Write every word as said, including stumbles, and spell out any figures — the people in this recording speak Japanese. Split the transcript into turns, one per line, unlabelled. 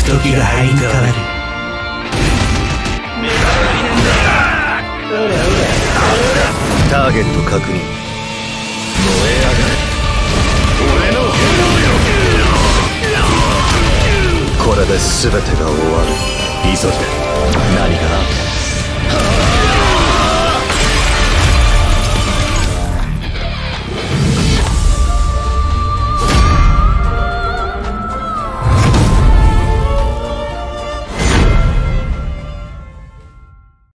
時が灰に変わる。
ターゲット確認。燃え上がれ。俺の炎よ。これで全てが終わる。急げ。何かな。